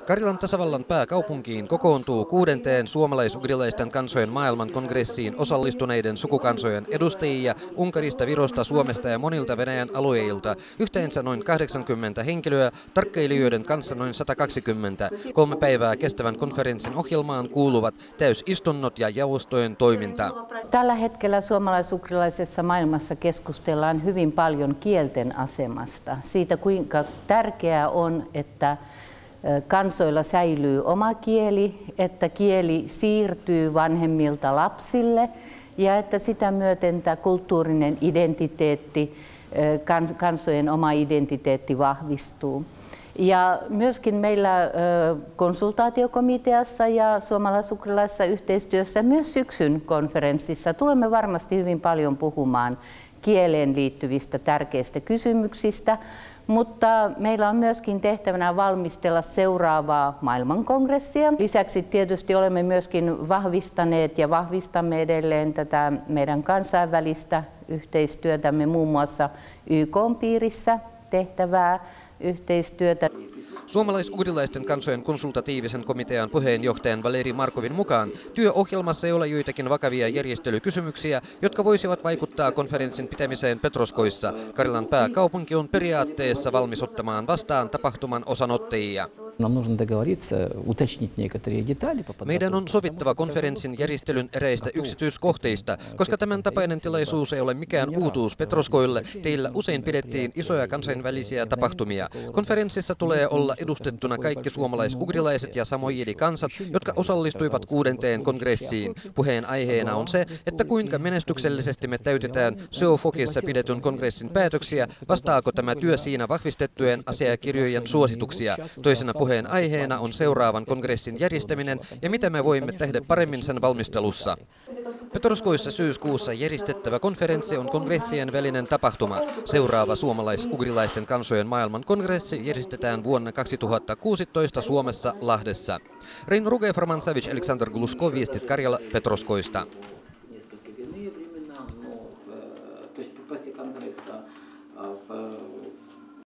Karjalan tasavallan pääkaupunkiin kokoontuu 6. suomalais-ugrilaisten kansojen maailmankongressiin osallistuneiden sukukansojen edustajia Unkarista, Virosta, Suomesta ja monilta Venäjän alueilta. Yhteensä noin 80 henkilöä, tarkkailijoiden kanssa noin 120. 3 päivää kestävän konferenssin ohjelmaan kuuluvat täysistunnot ja jaostojen toiminta. Tällä hetkellä suomalais-ugrilaisessa maailmassa keskustellaan hyvin paljon kielten asemasta. Siitä kuinka tärkeää on, että kansoilla säilyy oma kieli, että kieli siirtyy vanhemmilta lapsille ja että sitä myöten tämä kulttuurinen identiteetti, kansojen oma identiteetti vahvistuu. Ja myöskin meillä konsultaatiokomiteassa ja suomalais-ugrilaisessa yhteistyössä myös syksyn konferenssissa tulemme varmasti hyvin paljon puhumaan kieleen liittyvistä tärkeistä kysymyksistä, mutta meillä on myöskin tehtävänä valmistella seuraavaa maailmankongressia. Lisäksi tietysti olemme myöskin vahvistaneet ja vahvistamme edelleen tätä meidän kansainvälistä yhteistyötämme, muun muassa YK:n piirissä tehtävää yhteistyötä. Suomalais-ugrilaisten kansojen konsultatiivisen komitean puheenjohtajan Valeri Markovin mukaan työohjelmassa ei ole joitakin vakavia järjestelykysymyksiä, jotka voisivat vaikuttaa konferenssin pitämiseen Petroskoissa. Karjalan pääkaupunki on periaatteessa valmis ottamaan vastaan tapahtuman osanottajia. Meidän on sovittava konferenssin järjestelyn eräistä yksityiskohteista, koska tämän tapainen tilaisuus ei ole mikään uutuus Petroskoille. Teillä usein pidettiin isoja kansainvälisiä tapahtumia. Konferenssissa tulee olla edustettuna kaikki suomalais-ugrilaiset ja samoiedikansat, jotka osallistuivat 6. kongressiin. Puheen aiheena on se, että kuinka menestyksellisesti me täytetään Seofokissa pidetyn kongressin päätöksiä, vastaako tämä työ siinä vahvistettujen asiakirjojen suosituksia. Toisena puheen aiheena on seuraavan kongressin järjestäminen ja mitä me voimme tehdä paremmin sen valmistelussa. Petroskoissa syyskuussa järjestettävä konferenssi on kongressien välinen tapahtuma. Seuraava suomalais-ugrilaisten kansojen maailmankongressi järjestetään vuonna 2016 Suomessa Lahdessa. Rein Ruge, Forman Savic, Aleksandr Glushko, viestit Karjala Petroskoista.